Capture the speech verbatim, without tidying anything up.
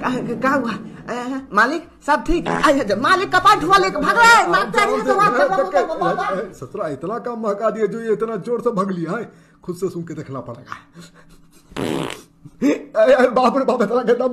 क्या हुआ मालिक? सब ठीक? मालिक कपाट हुआ लेकर भाग रहा है। ससुरा इतना काम महका दिया जो ये इतना जोर से भाग लिया है, खुद से सुन के देखना पड़ेगा। बाप रे बाप, इतना कहता